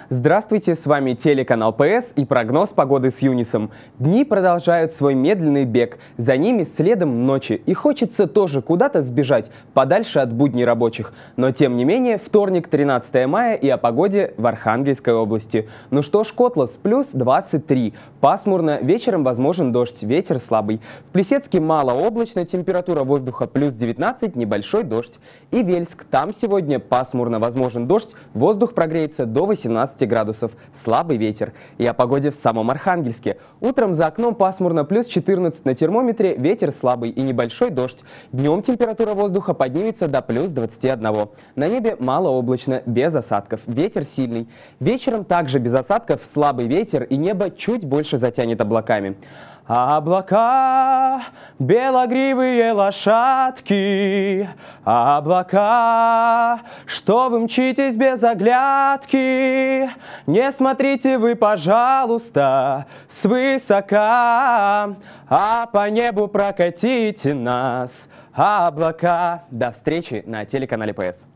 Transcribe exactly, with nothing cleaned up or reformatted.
Здравствуйте, с вами телеканал ПС и прогноз погоды с Юнисом. Дни продолжают свой медленный бег, за ними следом ночи. И хочется тоже куда-то сбежать, подальше от будней рабочих. Но тем не менее, вторник, тринадцатое мая, и о погоде в Архангельской области. Ну что ж, Котлас, плюс двадцать три. Пасмурно, вечером возможен дождь, ветер слабый. В Плесецке малооблачно, температура воздуха плюс девятнадцать, небольшой дождь. И Вельск, там сегодня пасмурно, возможен дождь, воздух прогреется до восемнадцати градусов, слабый ветер. И о погоде в самом Архангельске. Утром за окном пасмурно, плюс четырнадцать на термометре, ветер слабый и небольшой дождь. Днем температура воздуха поднимется до плюс двадцати одного. На небе малооблачно, без осадков, ветер сильный. Вечером также без осадков, слабый ветер и небо чуть больше затянет облаками. Облака, белогривые лошадки, облака, что вы мчитесь без оглядки, не смотрите вы, пожалуйста, свысока, а по небу прокатите нас, облака. До встречи на телеканале ПС.